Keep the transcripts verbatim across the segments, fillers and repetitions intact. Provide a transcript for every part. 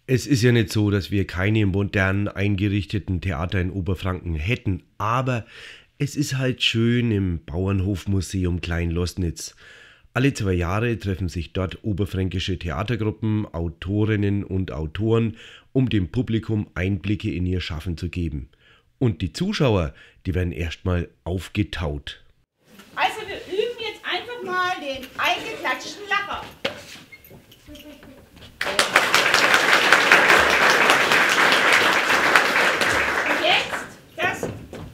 Es ist ja nicht so, dass wir keine modern eingerichteten Theater in Oberfranken hätten, aber es ist halt schön im Bauernhofmuseum Klein-Loßnitz. Alle zwei Jahre treffen sich dort oberfränkische Theatergruppen, Autorinnen und Autoren, um dem Publikum Einblicke in ihr Schaffen zu geben. Und die Zuschauer, die werden erstmal aufgetaut. Also wir üben jetzt einfach mal den eingeklatschten Lacher. Und jetzt das.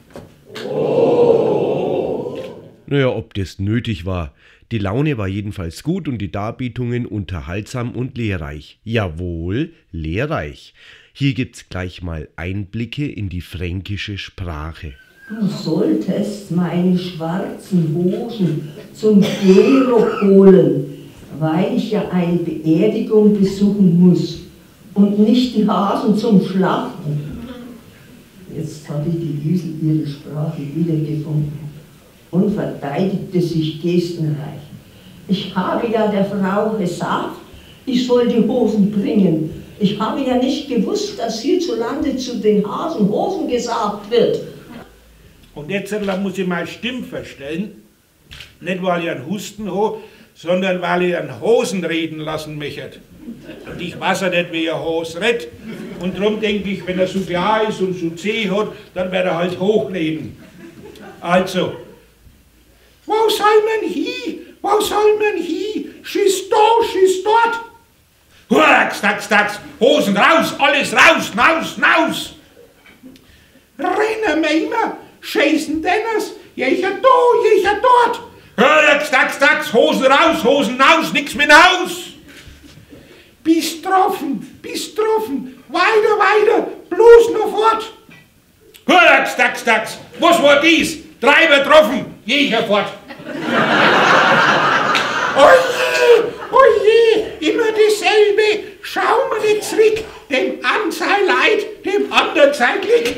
Oh. Naja, ob das nötig war. Die Laune war jedenfalls gut und die Darbietungen unterhaltsam und lehrreich. Jawohl, lehrreich. Hier gibt's gleich mal Einblicke in die fränkische Sprache. Du solltest meine schwarzen Hosen zum Gehrock holen, weil ich ja eine Beerdigung besuchen muss und nicht die Hasen zum Schlachten. Jetzt hatte die Liesel ihre Sprache wiedergefunden und verteidigte sich gestenreich. Ich habe ja der Frau gesagt, ich soll die Hosen bringen. Ich habe ja nicht gewusst, dass hierzulande zu den Hasen Hosen gesagt wird. Und jetzt muss ich meine Stimme verstellen. Nicht, weil ich einen Husten habe, sondern weil ich einen Hosen reden lassen möchte. Und ich weiß ja nicht, wie ein Hose redet. Und darum denke ich, wenn er so klar ist und so zäh hat, dann wird er halt hochreden. Also, wo soll man hin? Wo soll man hin? Schieß da, schieß dort. Hurks, tax, tax, Hosen raus, alles raus, naus, naus. Rennen wir immer, schießen denners, jecher da, jecher dort. Hurks, tax, tax, Hosen raus, Hosen naus, nix mehr naus. Bist getroffen, bist getroffen, weiter, weiter, bloß noch fort. Hurks, tax, tax, was war dies? Treiber getroffen, jecher fort. Oje, oje, immer dasselbe, schau mal nicht zurück, dem einen sei leid, dem anderen sei Glück.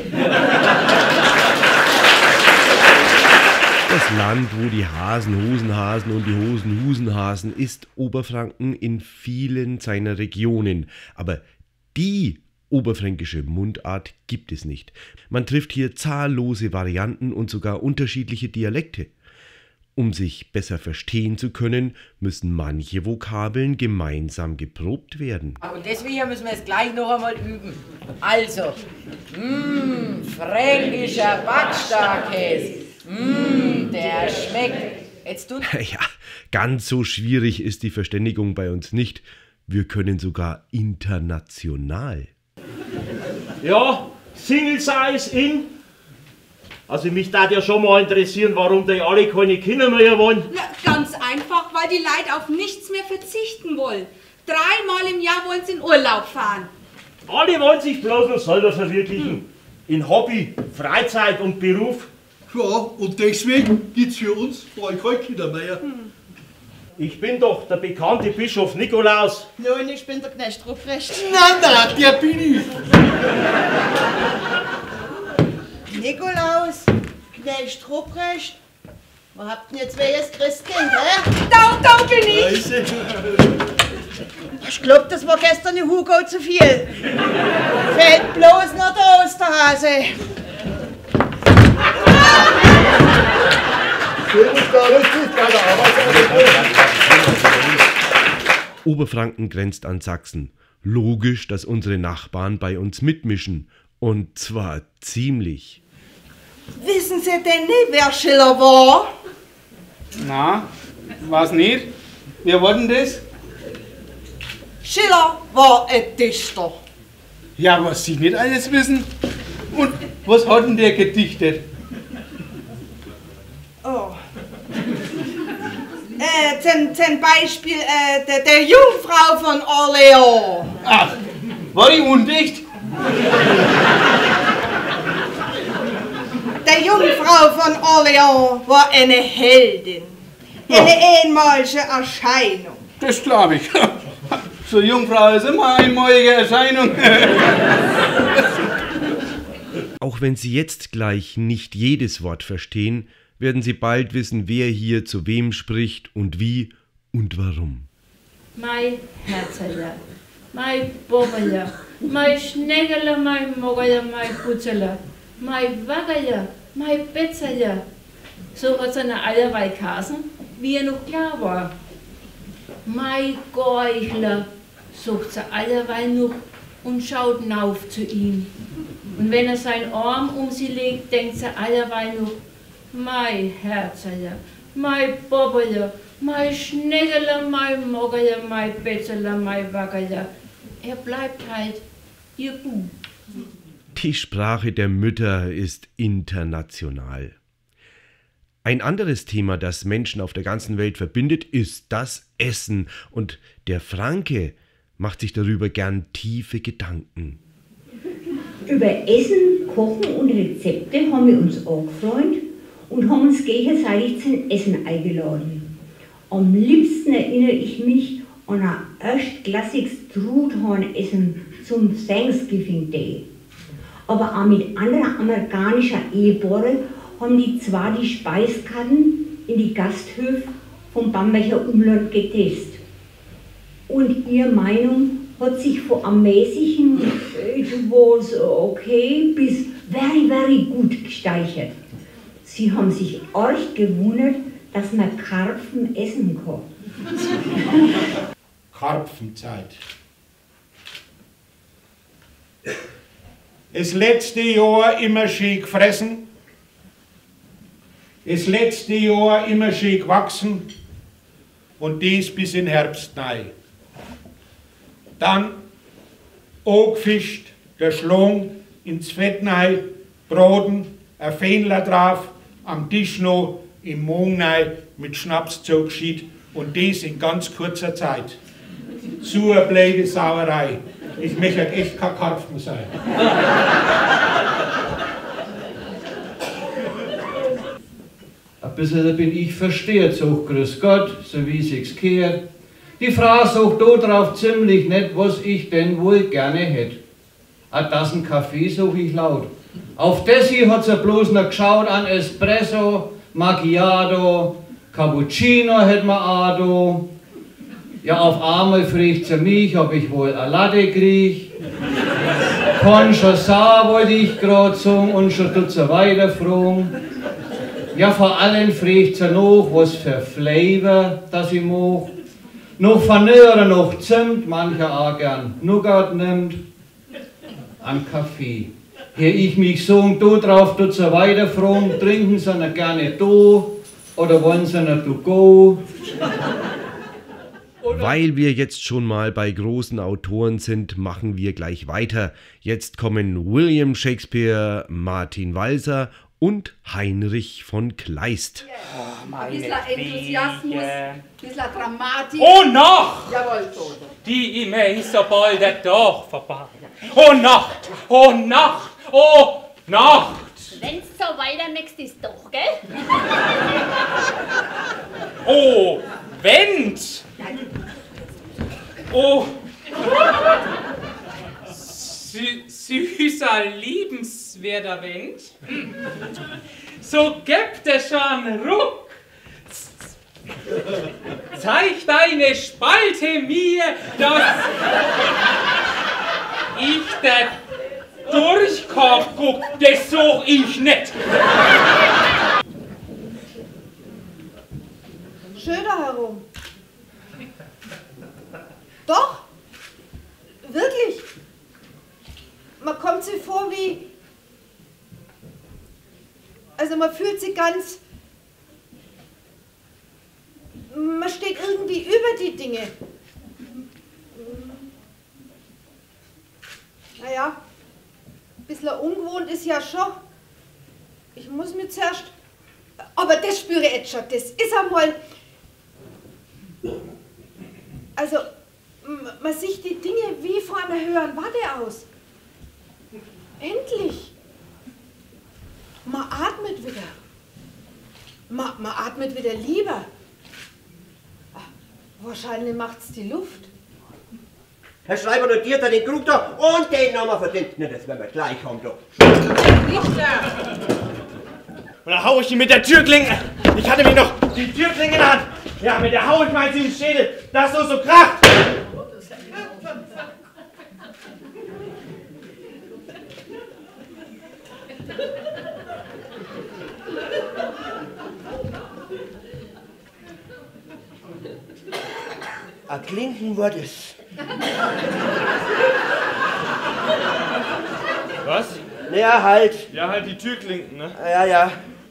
Das Land, wo die Hasen Hosenhasen und die Hosen Husenhasen, ist Oberfranken in vielen seiner Regionen. Aber die oberfränkische Mundart gibt es nicht. Man trifft hier zahllose Varianten und sogar unterschiedliche Dialekte. Um sich besser verstehen zu können, müssen manche Vokabeln gemeinsam geprobt werden. Und deswegen müssen wir es gleich noch einmal üben. Also, mmm, fränkischer Backsteinkäse. Mmm, der schmeckt. Jetzt tut. Ja, ganz so schwierig ist die Verständigung bei uns nicht. Wir können sogar international. Ja, Single Size in. Also mich darf ja schon mal interessieren, warum die alle keine Kinder mehr wollen. Na, ganz einfach, weil die Leute auf nichts mehr verzichten wollen. Dreimal im Jahr wollen sie in Urlaub fahren. Alle wollen sich bloß noch selber verwirklichen. Hm. In Hobby, Freizeit und Beruf. Ja, und deswegen gibt's für uns bei euch keine Kinder mehr. Hm. Ich bin doch der bekannte Bischof Nikolaus. Nein, ich bin der Knecht Ruprecht. Nein, nein, der bin ich. Nikolaus, Knecht Ruprecht. Wo habt ihr jetzt welches Christkind, hä? Da, da bin ich! Ich glaub, das war gestern die Hugo zu viel. Fehlt bloß noch der Osterhase. Oberfranken grenzt an Sachsen. Logisch, dass unsere Nachbarn bei uns mitmischen. Und zwar ziemlich. Wissen Sie denn nicht, wer Schiller war? Na, was nicht? Wer war denn das? Schiller war ein Dichter. Ja, was Sie nicht alles wissen? Und was hat denn der gedichtet? Oh. Äh, zum, zum Beispiel äh, der, der Jungfrau von Orleans. Ach, war die undicht? Der Jungfrau von Orleans war eine Heldin. Eine ja. einmalige Erscheinung. Das glaube ich. So eine Jungfrau ist immer eine einmalige Erscheinung. Auch wenn Sie jetzt gleich nicht jedes Wort verstehen, werden Sie bald wissen, wer hier zu wem spricht und wie und warum. Mein Herzler, mein Bobberle, mein Schnägele, mein Moggerle, mein Putzele, mein Waggerle, mein Betzerle. So hat seine allerweil Kasen, wie er noch klar war. Mein Geuchler, sucht sie allerweil noch und schaut nauf zu ihm. Und wenn er seinen Arm um sie legt, denkt sie allerweil noch, mein Herzerle, mein Bobberle, mein Schnägele, mein Moggerle, mein Betzerle, mein Waggerle. Er bleibt halt ihr Bu. Die Sprache der Mütter ist international. Ein anderes Thema, das Menschen auf der ganzen Welt verbindet, ist das Essen. Und der Franke macht sich darüber gern tiefe Gedanken. Über Essen, Kochen und Rezepte haben wir uns angefreundet und haben uns gegenseitig zum Essen eingeladen. Am liebsten erinnere ich mich an ein erstklassiges Truthahnessen zum Thanksgiving Day. Aber auch mit anderen amerikanischen Ehepaaren haben die zwar die Speiskarten in die Gasthöfe vom Bamberger Umland getestet. Und ihre Meinung hat sich von am mäßigen it was okay bis very, very gut gesteigert. Sie haben sich arg gewundert, dass man Karpfen essen kann. Karpfenzeit. Das letzte Jahr immer schön gefressen, das letzte Jahr immer schön gewachsen und dies bis in Herbst rein. Dann angefischt, der Schlong ins Fett rein, Broten, ein Fähnler drauf, am Tisch noch im Morgen rein mit Schnaps zugeschied und dies in ganz kurzer Zeit. So eine blöde Sauerei. Ich möchte echt kein Karpfen sein. Ein bisschen bin ich versteht, sagt grüß Gott, so wie sich's gehört. Die Frau sagt da drauf ziemlich nett, was ich denn wohl gerne hätt. A Tassen Kaffee, sag ich laut. Auf das hier hat sie bloß noch geschaut an Espresso, Macchiato, Cappuccino hätt man auch da. Ja, auf einmal fragt sie mich, ob ich wohl eine Latte krieg. Conchassa wollte ich grad sagen und schon tut sie weiter fragen. Ja, vor allem fragt sie noch, was für Flavor das ich mag. Noch Vanille, noch Zimt, mancher auch gern Nougat nimmt. An Kaffee. Hier ich mich sagen, da drauf tut sie weiter fragen, trinken sie noch gerne da oder wollen sie noch to go? Weil wir jetzt schon mal bei großen Autoren sind, machen wir gleich weiter. Jetzt kommen William Shakespeare, Martin Walser und Heinrich von Kleist. Oh, ein bisschen Enthusiasmus, ein bisschen Dramatik. Oh, noch! Jawohl, Tote. Die E-Mail ist so bald der Tag vorbei. Oh, Nacht! Oh, Nacht! Oh, Nacht! Wenn's so weiter nächst ist doch, gell? Oh, Wendt! Oh, süßer, liebenswerter Wendt. So gibt es schon Ruck. Zeig deine Spalte mir, dass ich der Durchkopf guck, das such ich nicht. Schöner herum. Doch, wirklich. Man kommt sich vor wie, also man fühlt sich ganz, man steht irgendwie über die Dinge. Naja, ein bisschen ungewohnt ist ja schon. Ich muss mir zuerst, aber das spüre ich jetzt schon, das ist einmal, also man sieht die Dinge wie vor einer höheren Warte aus. Endlich. Man atmet wieder. Man, man atmet wieder lieber. Ach, wahrscheinlich macht's die Luft. Herr Schreiber notiert da den Krug da und den Namen verdient. Na, das werden wir gleich haben da. Und dann hau ich ihn mit der Türklinge. Ich hatte mir noch die Türklinge in der Hand. Ja, mit der hau ich mal ins Schädel. Das so so kracht. Ein Klinkenwort ist. Was? Naja, halt. Ja, halt die Türklinken, ne? Ja, ja.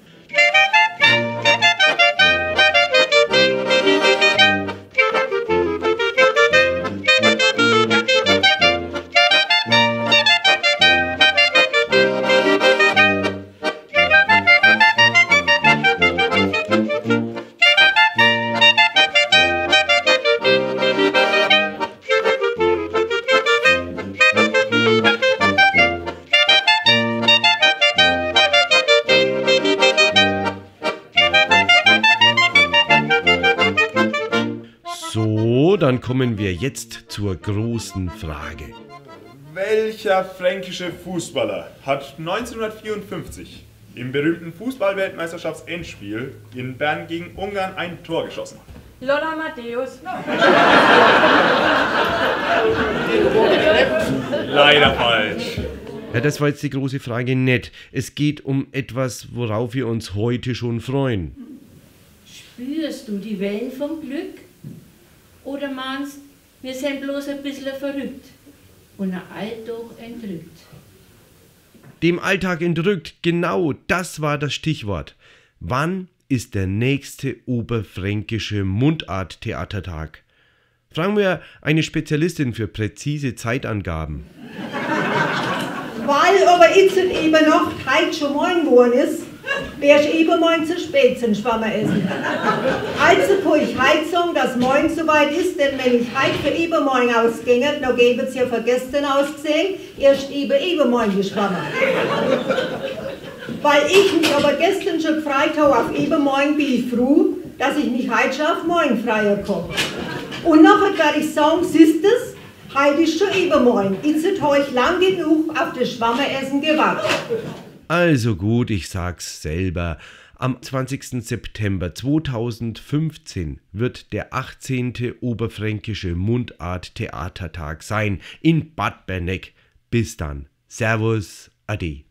So, dann kommen wir jetzt zur großen Frage. Welcher fränkische Fußballer hat neunzehnhundertvierundfünfzig im berühmten Fußball-Weltmeisterschaftsendspiel in Bern gegen Ungarn ein Tor geschossen? Lola Matthäus. Leider falsch. Ja, das war jetzt die große Frage nicht. Es geht um etwas, worauf wir uns heute schon freuen. Spürst du die Wellen vom Glück? Oder meinst, wir sind bloß ein bisschen verrückt und ein Alltag entrückt? Dem Alltag entrückt, genau das war das Stichwort. Wann ist der nächste oberfränkische Mundart-Theatertag? Fragen wir eine Spezialistin für präzise Zeitangaben. Weil aber jetzt eben noch heute schon morgen geworden ist, wärst eben morgen zu spät zum Schwammer essen. Also kann ich heute sagen, dass morgen soweit ist, denn wenn ich heute für übermorgen ausginge, dann gäbe es ja für gestern ausgesehen, erst eben übermorgen geschwammer. Weil ich mich aber gestern schon gefreut habe auf übermorgen, bin ich froh, dass ich mich heute schon auf morgen freier komme. Und nachher werde ich sagen, siehst du's? Heute ist schon übermorgen. Jetzt habe ich lang genug auf das Schwammeressen gewartet. Also gut, ich sag's selber. Am zwanzigsten September zweitausendfünfzehn wird der achtzehnte Oberfränkische Mundart-Theatertag sein in Bad Berneck. Bis dann. Servus, Ade.